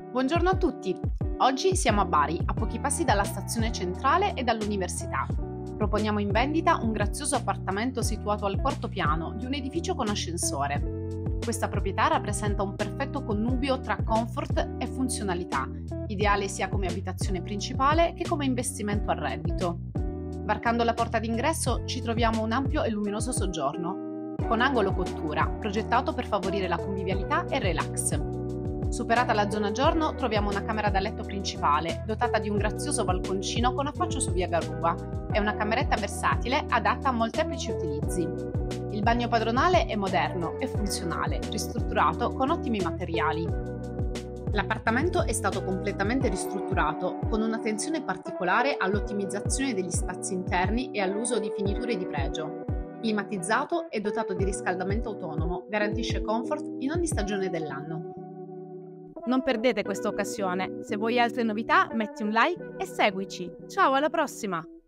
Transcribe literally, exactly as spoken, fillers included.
Buongiorno a tutti! Oggi siamo a Bari, a pochi passi dalla stazione centrale e dall'università. Proponiamo in vendita un grazioso appartamento situato al quarto piano di un edificio con ascensore. Questa proprietà rappresenta un perfetto connubio tra comfort e funzionalità, ideale sia come abitazione principale che come investimento a reddito. Varcando la porta d'ingresso ci troviamo un ampio e luminoso soggiorno, con angolo cottura, progettato per favorire la convivialità e il relax. Superata la zona giorno, troviamo una camera da letto principale, dotata di un grazioso balconcino con affaccio su via Garruba e una cameretta versatile adatta a molteplici utilizzi. Il bagno padronale è moderno e funzionale, ristrutturato con ottimi materiali. L'appartamento è stato completamente ristrutturato, con un'attenzione particolare all'ottimizzazione degli spazi interni e all'uso di finiture di pregio. Climatizzato e dotato di riscaldamento autonomo, garantisce comfort in ogni stagione dell'anno. Non perdete questa occasione. Se vuoi altre novità, metti un like e seguici. Ciao, alla prossima!